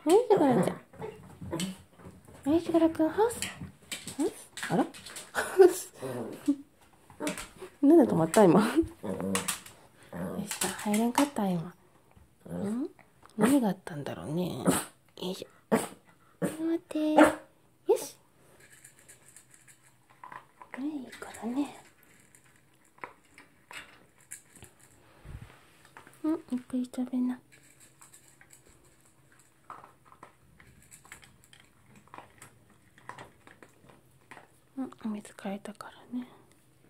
はい、ショコラちゃん。はい、ショコラくん、ハウス。ハウス、あらハウス。なんで止まった今。よした、入れんかった、今。何があったんだろうね。よいしょ。待って。よし。いいからね。ゆっくり食べな。お水変えたからね。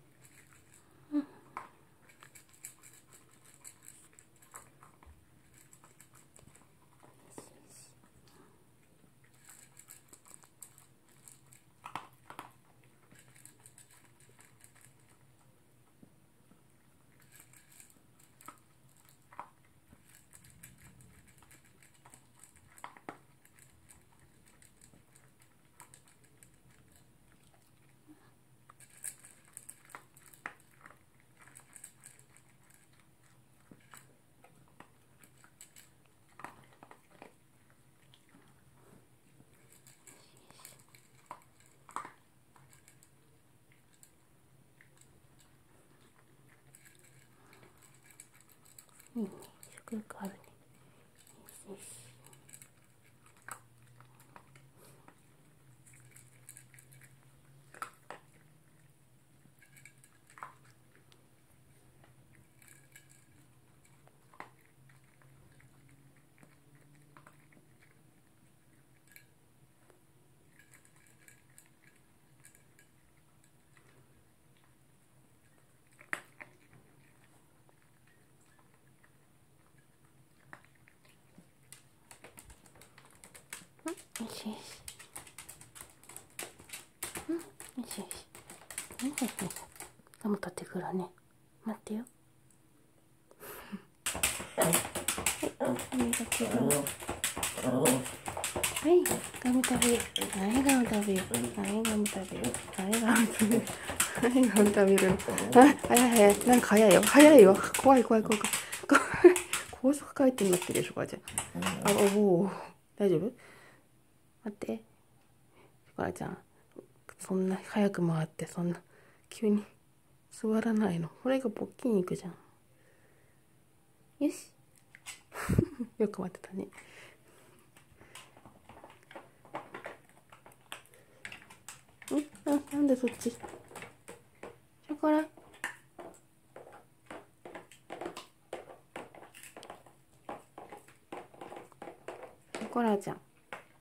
いいね、食欲あるね。よしよし。よしよし。よしよし。ガム取ってくるね。待ってよ。はい、ガム食べよう。はい、ガム食べよう。はい、ガム食べよう。はい、ガム食べよう。はい、ガム食べる。はい、早い早い。なんか早いよ。早いよ。怖い怖い怖い怖い。高速回転になってるでしょ、これじゃ。おお。大丈夫？待って。ショコラちゃん。そんな早く回って、そんな、急に座らないの。これがポッキンいくじゃん。よし。よく待ってたね。なんでそっち？ショコラ。ショコラちゃん。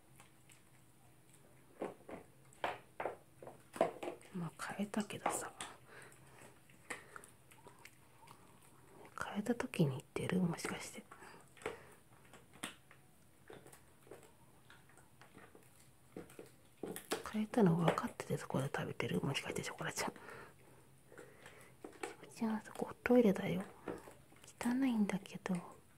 まあ変えたけどさ。変えた時に言ってる？もしかして。変えたの分かっててそこで食べてる？もしかしてショコラちゃん。じゃあそこトイレだよ。汚いんだけど。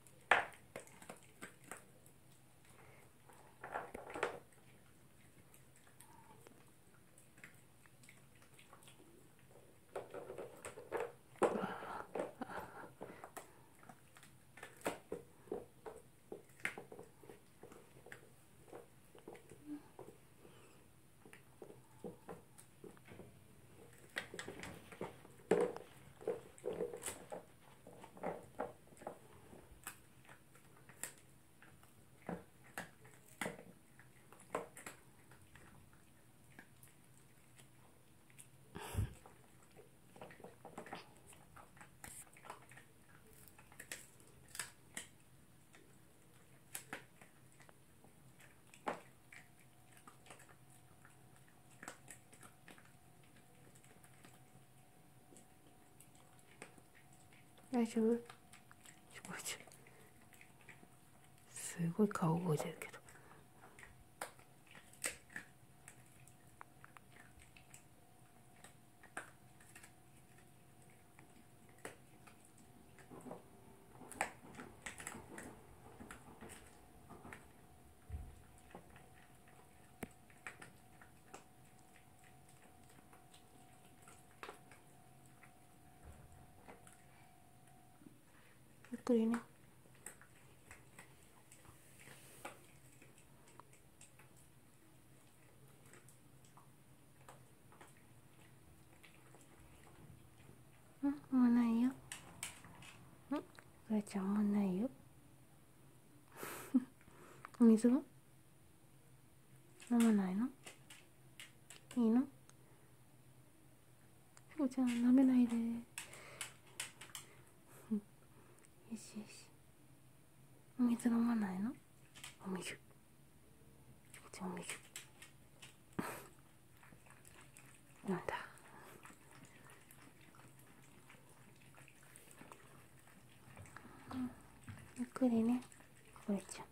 大丈夫？すごい顔動いてるけど。ゆっくりね。 くらちゃんもうないよ。お水は飲まないの？いいの？しこちゃん舐めないで。よしよし。お水飲まないの？お水。しこちゃんお水。飲んだ。ゆっくりね、これちゃん。